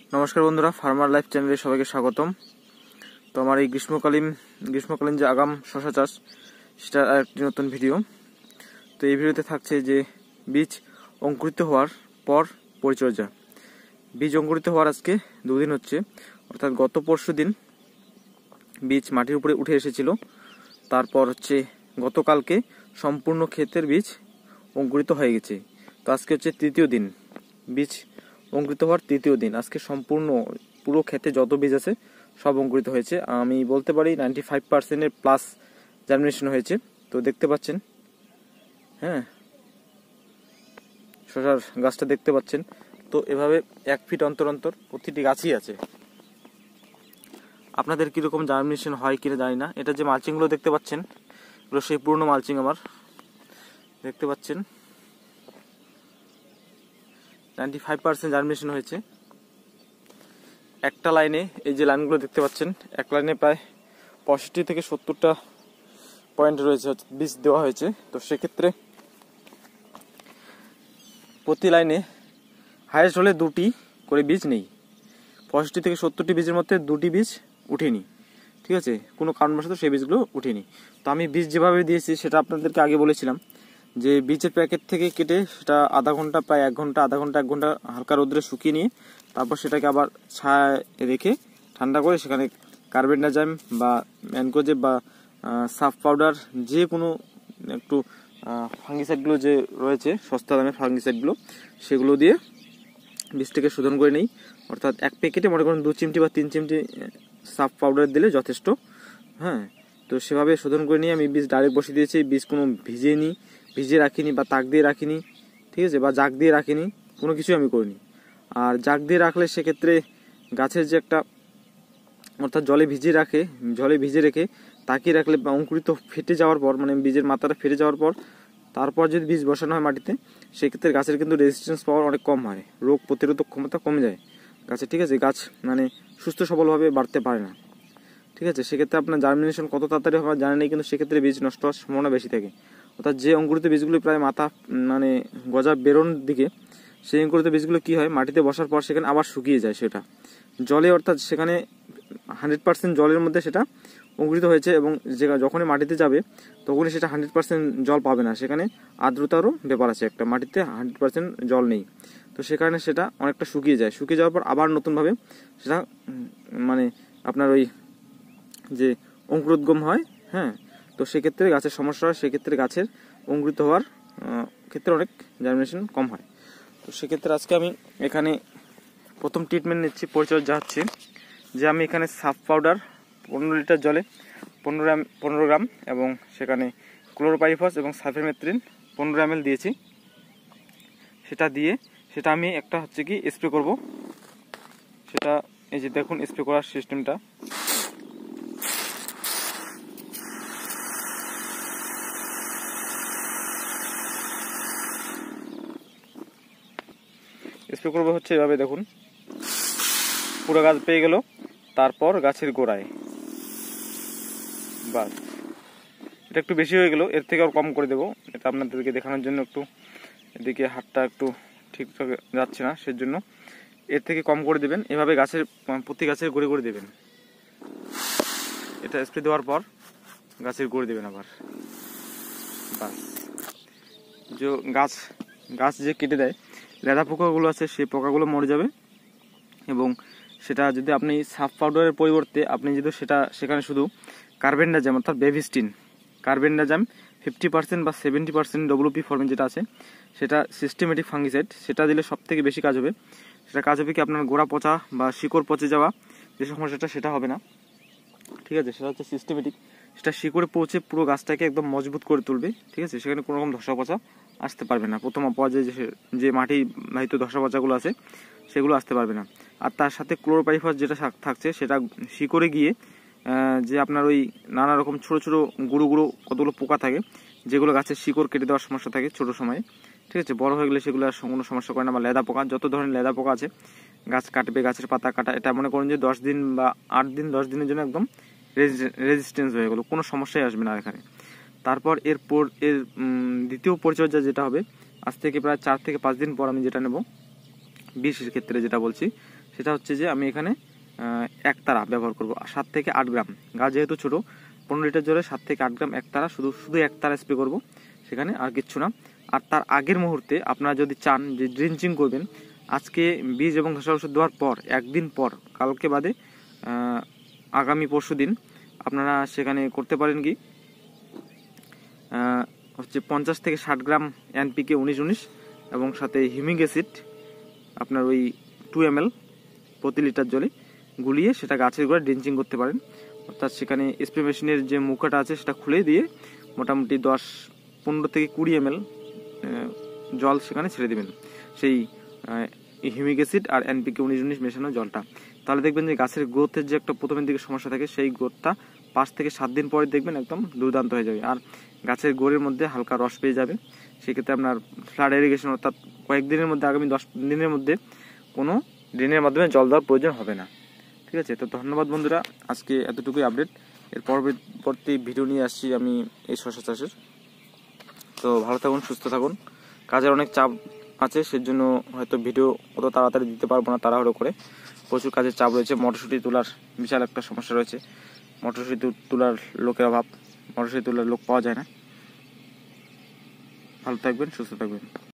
নমস্কার বন্ধুরা, farmer life চ্যানেলে সবাইকে স্বাগতম। তো আমার এই গ্রীষ্মকালীন যে আগাম শশা চাষ, সেটার একটি নতুন ভিডিও। তো এই ভিডিওতে থাকছে যে বীজ অঙ্কুরিত হওয়ার পর পরিচর্যা। বীজ অঙ্কুরিত হওয়ার আজকে 2 দিন হচ্ছে, অর্থাৎ গত পরশু দিন বীজ মাটির উপরে উঠে এসেছিল। তারপর হচ্ছে গতকালকে সম্পূর্ণ ক্ষেতের বীজ অঙ্কুরিত হয়ে গেছে। তো আজকে হচ্ছে তৃতীয় দিন, বীজ অঙ্কুরিত হওয়ার তৃতীয় দিন। আজকে সম্পূর্ণ পুরো ক্ষেতে যত বীজ আছে সব অঙ্কুরিত হয়েছে। আমি বলতে পারি 95%-এর প্লাস জার্মিনেশন হয়েছে। তো দেখতে পাচ্ছেন, হ্যাঁ, শশার গাছটা দেখতে পাচ্ছেন। তো এভাবে 1 ফিট অন্তর অন্তর প্রতিটি গাছই আছে। আপনাদের কীরকম জার্মিনেশন হয় কিনা জানি না। এটা যে মালচিংগুলো দেখতে পাচ্ছেন, এগুলো সেই পুরনো মালচিং আমার, দেখতে পাচ্ছেন 95% জার্মিনেশন হয়েছে। একটা লাইনে, এই যে লাইনগুলো দেখতে পাচ্ছেন, এক লাইনে প্রায় 65 থেকে 70টা পয়েন্ট রয়েছে, বীজ দেওয়া হয়েছে। তো সেক্ষেত্রে প্রতি লাইনে হাইয়েস্ট হলে 2টি করে বীজ নেই। 65 থেকে 70টি বীজের মধ্যে 2টি বীজ উঠেনি, ঠিক আছে, কোনো কারণবশত সেই বীজগুলো উঠেনি। তো আমি বীজ যেভাবে দিয়েছি সেটা আপনাদেরকে আগে বলেছিলাম, যে বীজের প্যাকেট থেকে কেটে সেটা আধা ঘন্টা, প্রায় 1 ঘন্টা, আধা ঘন্টা 1 ঘন্টা হালকা রোদ্রে শুকিয়ে নিয়ে তারপর সেটাকে আবার ছায়ায় রেখে ঠান্ডা করে সেখানে কার্বেন্ডাজাইম বা ম্যানকোজেব বা সাফ পাউডার, যে কোনো একটু ফাঙ্গিসাইডগুলো যে রয়েছে সস্তা দামের ফাঙ্গিসাইডগুলো, সেগুলো দিয়ে বীজটাকে শোধন করে নেই। অর্থাৎ 1 প্যাকেটে মনে করুন 2 চিমটি বা 3 চিমটি সাফ পাউডার দিলে যথেষ্ট। হ্যাঁ, তো সেভাবে শোধন করে নিয়ে আমি বীজ ডাইরেক্ট বসিয়ে দিয়েছি। বীজ কোনো ভিজিয়ে রাখিনি বা তাক দিয়ে রাখিনি, ঠিক আছে, বা জাগ দিয়ে রাখিনি, কোনো কিছুই আমি করিনি। আর জাগ দিয়ে রাখলে সেক্ষেত্রে গাছের যে একটা, অর্থাৎ জলে ভিজিয়ে রেখে তাকিয়ে রাখলে বা অঙ্কুরিত ফেটে যাওয়ার পর, মানে বীজের মাথাটা ফেটে যাওয়ার পর তারপর যদি বীজ বসানো হয় মাটিতে, সেক্ষেত্রে গাছের কিন্তু রেজিস্ট্যান্স পাওয়ার অনেক কম হয়, রোগ প্রতিরোধক ক্ষমতা কমে যায় গাছে, ঠিক আছে, গাছ মানে সুস্থ সবলভাবে বাড়তে পারে না, ঠিক আছে। সেক্ষেত্রে আপনার জার্মিনেশন কত তাড়াতাড়ি হবে জানা নেই, কিন্তু সেক্ষেত্রে বীজ নষ্ট হওয়ার সম্ভাবনা বেশি থাকে। অর্থাৎ যে অঙ্কুরিত বীজগুলি প্রায় মাথা মানে গজা বেরোনোর দিকে, সেই অঙ্কুরিত বীজগুলো কী হয়, মাটিতে বসার পর সেখানে আবার শুকিয়ে যায় সেটা জলে, অর্থাৎ সেখানে 100% জলের মধ্যে সেটা অঙ্কুরিত হয়েছে, এবং যখনই মাটিতে যাবে তখনই সেটা 100% জল পাবে না। সেখানে আর্দ্রতারও ব্যাপার আছে একটা, মাটিতে 100% জল নেই। তো সে কারণে সেটা অনেকটা শুকিয়ে যাওয়ার পর আবার নতুনভাবে সেটা মানে আপনার ওই যে অঙ্কুরোদ্গম হয়, হ্যাঁ। তো সেক্ষেত্রে গাছের সমস্যা হয়, সেক্ষেত্রে গাছের অঙ্কুরিত হওয়ার ক্ষেত্রে অনেক জার্মিনেশন কম হয়। তো সেক্ষেত্রে আজকে আমি এখানে প্রথম ট্রিটমেন্ট নিচ্ছি, পরিচর্যা হচ্ছে যে আমি এখানে সাফ পাউডার 15 লিটার জলে 15 গ্রাম এবং সেখানে ক্লোরোপাইরিফস এবং সালফেমেথ্রিন 15 ml দিয়েছি। সেটা আমি একটা হচ্ছে কি স্প্রে করব। সেটা এই যে দেখুন স্প্রে করার সিস্টেমটা। স্প্রে করবো হচ্ছে এভাবে, দেখুন পুরো গাছ পেয়ে গেল, তারপর গাছের গোড়ায়, বাস। এটা একটু বেশি হয়ে গেল, এর থেকে আর কম করে দেবো। এটা আপনাদেরকে দেখানোর জন্য, একটু এদিকে হাতটা একটু ঠিকঠাক যাচ্ছে না, সেজন্য এর থেকে কম করে দেবেন। এভাবে গাছের প্রতি গাছের গোড়ে গোড়ে দেবেন। এটা স্প্রে দেওয়ার পর গাছের গোড়ে দেবেন আবার, বাস। যে গাছ যে কেটে দেয়, লেদা পোকাগুলো আছে, সেই পোকাগুলো মরে যাবে। এবং সেটা যদি আপনি সাফ পাউডারের পরিবর্তে আপনি যদি সেখানে শুধু কার্বেন্ডাজাম, অর্থাৎ বেভিস্টিন, কার্বেন্ডাজাম 50% বা 70% WP ফর্মে যেটা আছে, সেটা সিস্টেমেটিক ফাঙ্গিসাইড, সেটা দিলে সব থেকে বেশি কাজ হবে। সেটা কাজ হবে কি, আপনার গোড়া পচা বা শিকড় পচে যাওয়া যে সমস্যাটা, সেটা হবে না, ঠিক আছে। সেটা হচ্ছে সিস্টেমেটিক, সেটা শিকড়ে পৌঁছে পুরো গাছটাকে একদম মজবুত করে তুলবে, ঠিক আছে। সেখানে কোনো রকম ধসা পচা আসতে পারবে না, প্রথম পর্যায়ে যে মাটি বাহিত ধসা পচাগুলো আছে সেগুলো আসতে পারবে না। আর তার সাথে ক্লোরোপাইরিফস যেটা থাকছে, সেটা শিকড়ে গিয়ে যে আপনার ওই নানা রকম ছোটো ছোটো গুঁড়ো কতগুলো পোকা থাকে, যেগুলো গাছের শিকড় কেটে দেওয়ার সমস্যা থাকে ছোটো সময়ে, ঠিক আছে। বড় হয়ে গেলে সেগুলো আর কোনো সমস্যা করে না। বা লেদা পোকা, যত ধরনের লেদা পোকা আছে, গাছ কাটবে, গাছের পাতা কাটা, এটা মনে করুন যে 10 দিন বা 8 দিনের জন্য একদম রেজিস্ট্যান্স হয়ে গেলো, কোনো সমস্যাই আসবে না এখানে। তারপর এর দ্বিতীয় পরিচর্যা যেটা হবে, আজ থেকে প্রায় 4 থেকে 5 দিন পর আমি যেটা নেব, বীজের ক্ষেত্রে যেটা বলছি, সেটা হচ্ছে যে আমি এখানে একতারা ব্যবহার করব 7 থেকে 8 গ্রাম। গাছ যেহেতু ছোটো, 15 লিটার জলে 7 থেকে 8 গ্রাম একতারা, শুধু একতারা স্প্রে করব সেখানে, আর কিচ্ছু না। আর তার আগের মুহূর্তে আপনারা যদি চান যে ড্রিঞ্চিং করবেন, আজকে বীজ এবং ধসা ওষুধ দেওয়ার পর একদিন পর, কালকে বাদে আগামী পরশু দিন আপনারা সেখানে করতে পারেন কি হচ্ছে 50 থেকে 60 গ্রাম NPK 19-19 এবং সাথে হিউমিক অ্যাসিড আপনার ওই 2 ml প্রতি লিটার জলে গুলিয়ে সেটা গাছের গোড়ায় ড্রিঞ্চিং করতে পারেন। অর্থাৎ সেখানে স্প্রে মেশিনের যে মুখাটা আছে সেটা খুলে দিয়ে মোটামুটি 15 থেকে 20 ml জল সেখানে ছেড়ে দেবেন, সেই হিউমিক অ্যাসিড আর NPK 19-19 মেশানো জলটা। তাহলে দেখবেন যে গাছের গ্রোথের যে একটা প্রথমের দিকে সমস্যা থাকে, সেই গ্রোথটা 5 থেকে 7 দিন পরে দেখবেন একদম দুর্দান্ত হয়ে যাবে, আর গাছের গোড়ের মধ্যে হালকা রস পেয়ে যাবে। সেক্ষেত্রে আপনার ফ্লাড ইরিগেশন অর্থাৎ কয়েকদিনের মধ্যে, আগামী 10 দিনের মধ্যে কোনো ড্রেনের মাধ্যমে জল দেওয়ার প্রয়োজন হবে না। ঠিক আছে, তো ধন্যবাদ বন্ধুরা, আজকে এতটুকুই আপডেট। এর পরবর্তী ভিডিও নিয়ে আসছি আমি এই শসা চাষের। তো ভালো থাকুন, সুস্থ থাকুন। কাজের অনেক চাপ আছে, সেজন্য হয়তো ভিডিও অত তাড়াতাড়ি দিতে পারবো না, তাড়াহুড়ো করে। প্রচুর কাজের চাপ রয়েছে, মটরশুঁটি তোলার বিশাল একটা সমস্যা রয়েছে, মটরশুঁটি তোলার লোকের অভাব, মটরশুঁটি তোলার লোক পাওয়া যায় না। ভালো থাকবেন, সুস্থ থাকবেন।